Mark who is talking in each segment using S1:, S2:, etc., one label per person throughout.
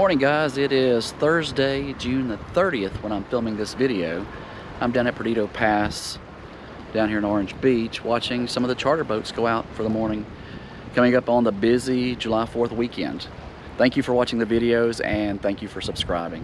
S1: morning, guys. It is Thursday, June the 30th when I'm filming this video. I'm down at Perdido Pass down here in Orange Beach watching some of the charter boats go out for the morning coming up on the busy July 4th weekend. Thank you for watching the videos and thank you for subscribing.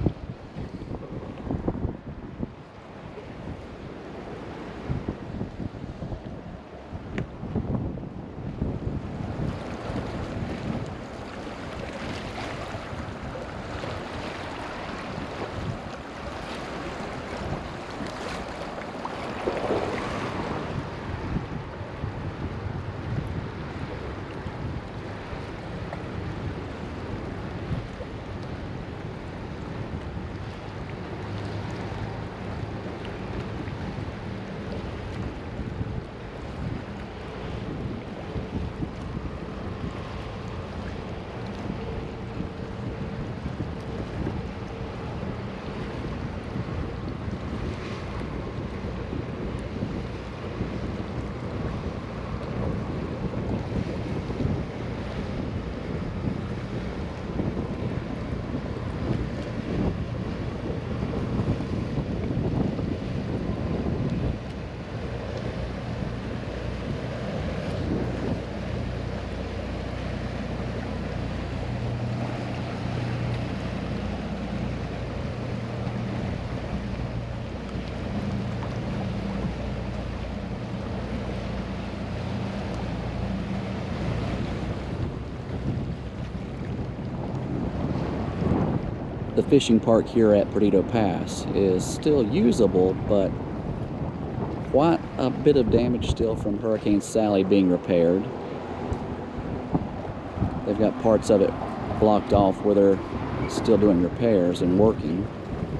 S1: The fishing park here at Perdido Pass is still usable, but quite a bit of damage still from Hurricane Sally being repaired. They've got parts of it blocked off where they're still doing repairs and working.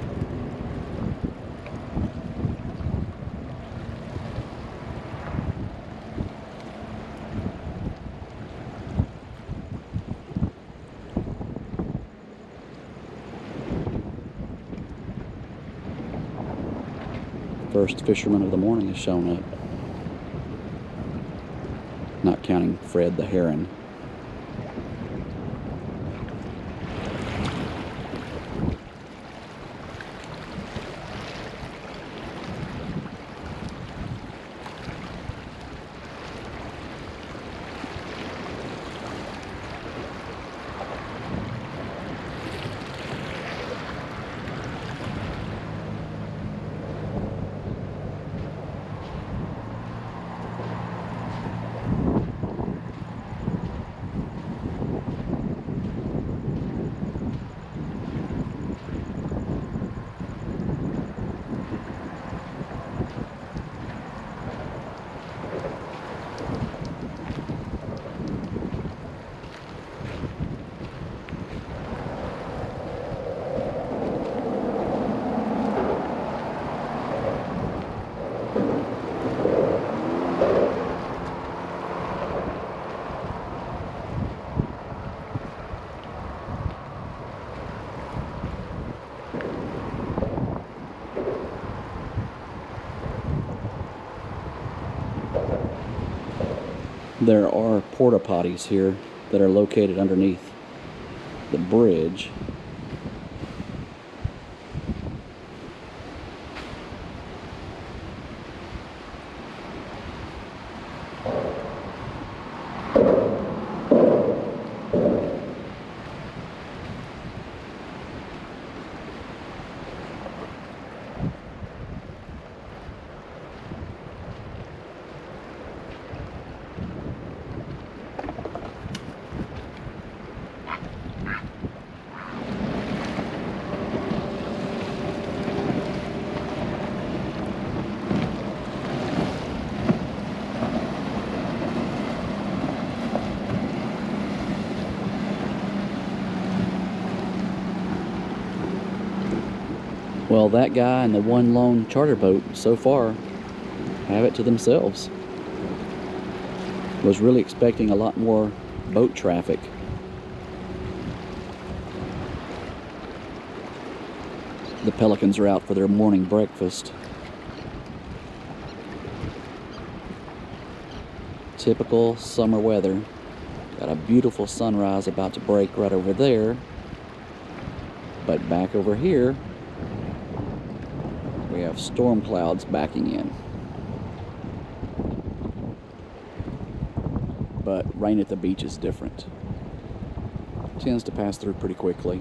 S1: First fisherman of the morning has shown up, not counting Fred the heron. There are porta potties here that are located underneath the bridge. Well, that guy and the one lone charter boat so far have it to themselves. Was really expecting a lot more boat traffic. The pelicans are out for their morning breakfast. Typical summer weather. Got a beautiful sunrise about to break right over there. But back over here, we have storm clouds backing in. But rain at the beach is different. It tends to pass through pretty quickly.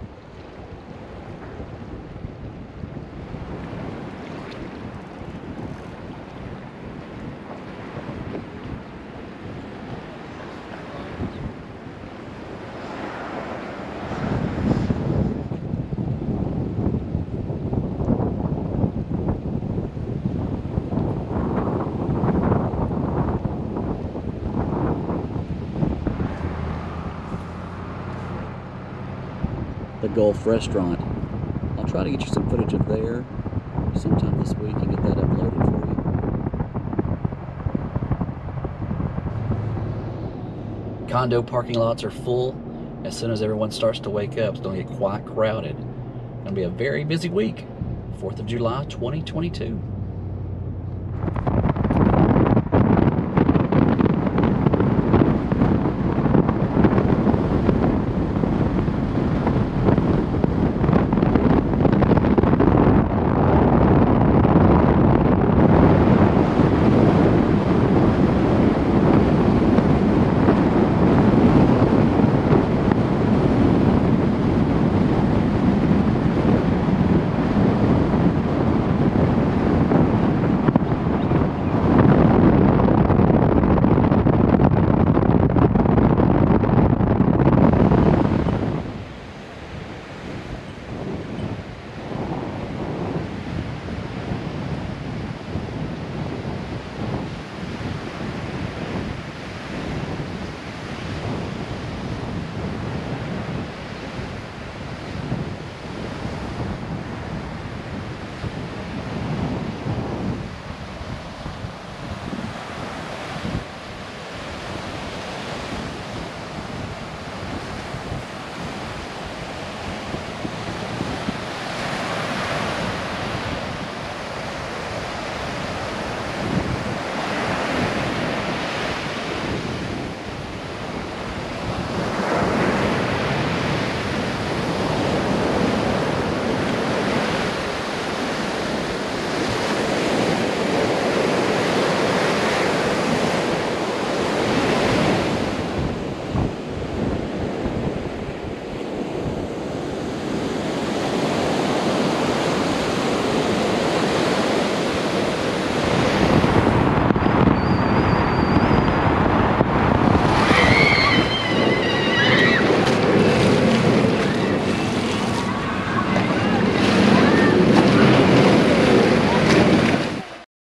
S1: The Gulf Restaurant. I'll try to get you some footage of there sometime this week and get that uploaded for you. Condo parking lots are full as soon as everyone starts to wake up. It's going to get quite crowded. It's going to be a very busy week. 4th of July 2022.